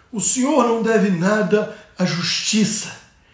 O senhor não deve nada à justiça.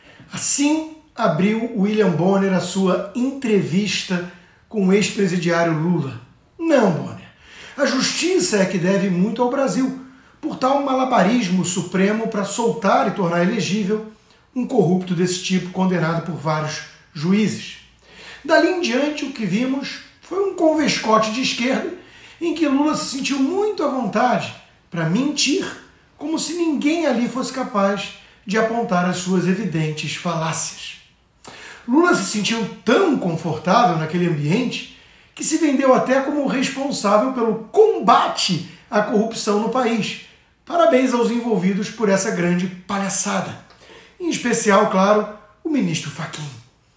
Assim abriu William Bonner a sua entrevista com o ex-presidiário Lula. Não, Bonner. A justiça é que deve muito ao Brasil, por tal malabarismo supremo para soltar e tornar elegível um corrupto desse tipo condenado por vários juízes. Dali em diante, o que vimos foi um convescote de esquerda em que Lula se sentiu muito à vontade para mentir, como se ninguém ali fosse capaz de apontar as suas evidentes falácias. Lula se sentiu tão confortável naquele ambiente que se vendeu até como responsável pelo combate à corrupção no país. Parabéns aos envolvidos por essa grande palhaçada. Em especial, claro, o ministro Fachin.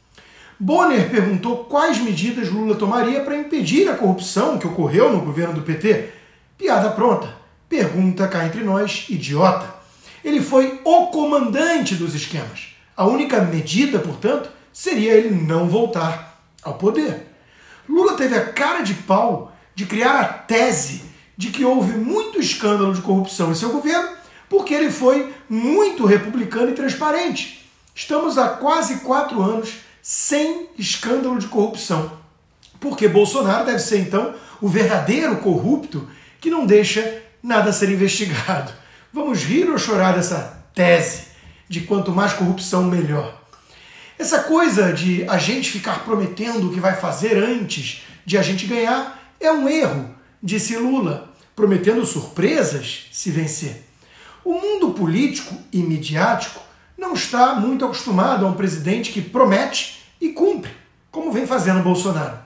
Bonner perguntou quais medidas Lula tomaria para impedir a corrupção que ocorreu no governo do PT. Piada pronta. Pergunta cá entre nós, idiota. Ele foi o comandante dos esquemas. A única medida, portanto, seria ele não voltar ao poder. Lula teve a cara de pau de criar a tese de que houve muito escândalo de corrupção em seu governo porque ele foi muito republicano e transparente. Estamos há quase 4 anos sem escândalo de corrupção. Porque Bolsonaro deve ser, então, o verdadeiro corrupto que não deixa nada ser investigado. Vamos rir ou chorar dessa tese de quanto mais corrupção, melhor? Essa coisa de a gente ficar prometendo o que vai fazer antes de a gente ganhar é um erro, disse Lula, prometendo surpresas se vencer. O mundo político e midiático não está muito acostumado a um presidente que promete e cumpre, como vem fazendo Bolsonaro.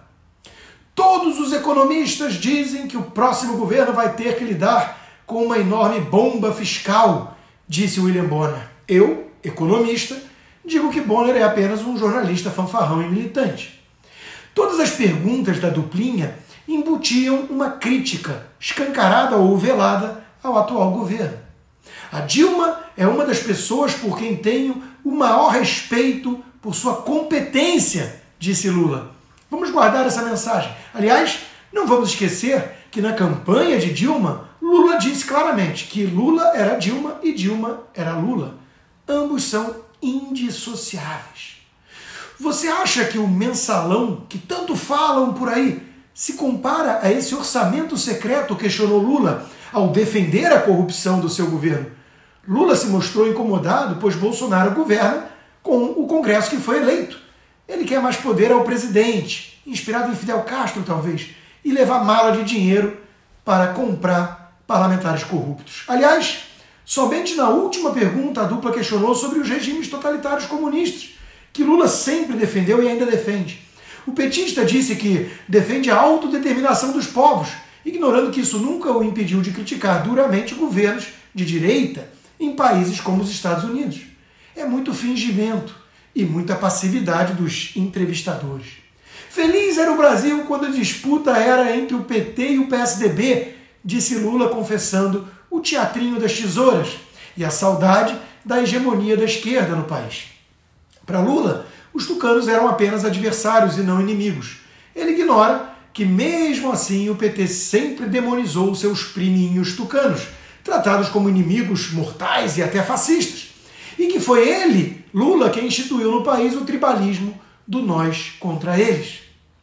Todos os economistas dizem que o próximo governo vai ter que lidar com uma enorme bomba fiscal, disse William Bonner. Eu, economista, digo que Bonner é apenas um jornalista fanfarrão e militante. Todas as perguntas da duplinha embutiam uma crítica, escancarada ou velada, ao atual governo. A Dilma é uma das pessoas por quem tenho o maior respeito por sua competência, disse Lula. Vamos guardar essa mensagem. Aliás, não vamos esquecer que na campanha de Dilma, Lula disse claramente que Lula era Dilma e Dilma era Lula. Ambos são indissociáveis. Você acha que o mensalão, que tanto falam por aí, se compara a esse orçamento secreto, questionou Lula, ao defender a corrupção do seu governo? Lula se mostrou incomodado, pois Bolsonaro governa com o Congresso que foi eleito. Ele quer mais poder ao presidente, inspirado em Fidel Castro, talvez, e levar mala de dinheiro para comprar parlamentares corruptos. Aliás, somente na última pergunta a dupla questionou sobre os regimes totalitários comunistas, que Lula sempre defendeu e ainda defende. O petista disse que defende a autodeterminação dos povos, ignorando que isso nunca o impediu de criticar duramente governos de direita em países como os Estados Unidos. É muito fingimento e muita passividade dos entrevistadores. Feliz era o Brasil quando a disputa era entre o PT e o PSDB, disse Lula confessando o teatrinho das tesouras e a saudade da hegemonia da esquerda no país. Para Lula, os tucanos eram apenas adversários e não inimigos. Ele ignora que, mesmo assim, o PT sempre demonizou seus priminhos tucanos, tratados como inimigos mortais e até fascistas, e que foi ele, Lula, quem instituiu no país o tribalismo do nós contra eles.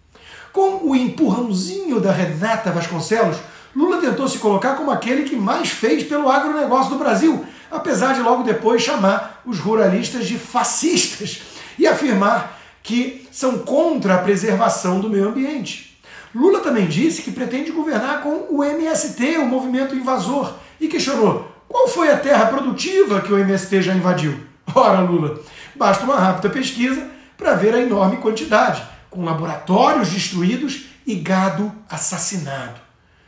Com o empurrãozinho da Renata Vasconcelos, Lula tentou se colocar como aquele que mais fez pelo agronegócio do Brasil, apesar de logo depois chamar os ruralistas de fascistas e afirmar que são contra a preservação do meio ambiente. Lula também disse que pretende governar com o MST, o movimento invasor, e questionou qual foi a terra produtiva que o MST já invadiu. Ora, Lula, basta uma rápida pesquisa para ver a enorme quantidade, com laboratórios destruídos e gado assassinado.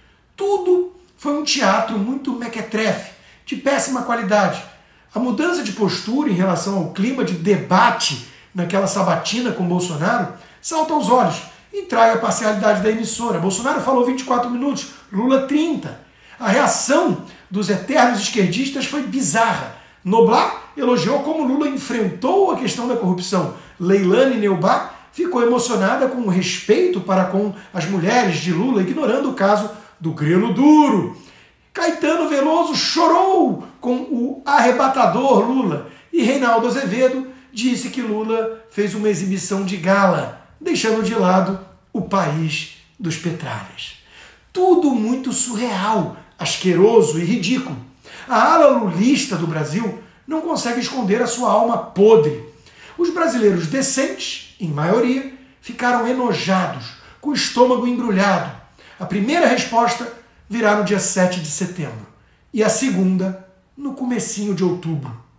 Tudo foi um teatro muito mequetrefe, de péssima qualidade. A mudança de postura em relação ao clima de debate naquela sabatina com Bolsonaro salta aos olhos e trai a parcialidade da emissora. Bolsonaro falou 24 minutos, Lula 30. A reação dos eternos esquerdistas foi bizarra. Noblar elogiou como Lula enfrentou a questão da corrupção. Leilane Neubach ficou emocionada com o respeito para com as mulheres de Lula, ignorando o caso do grelo duro. Caetano Veloso chorou com o arrebatador Lula e Reinaldo Azevedo disse que Lula fez uma exibição de gala, deixando de lado o país dos petralhas. Tudo muito surreal, asqueroso e ridículo. A ala lulista do Brasil não consegue esconder a sua alma podre. Os brasileiros decentes, em maioria, ficaram enojados, com o estômago embrulhado. A primeira resposta virá no dia 7 de setembro e a segunda no comecinho de outubro.